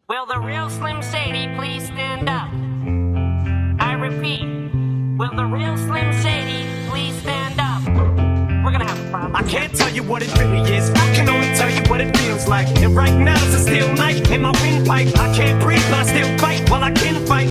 Will the real Slim Shady please stand up? I repeat, will the real Slim Shady please stand up? We're gonna have a problem. I can't tell you what it really is, I can only tell you what it feels like. And right now it's a still night in my windpipe. I can't breathe, but I still fight while I can fight.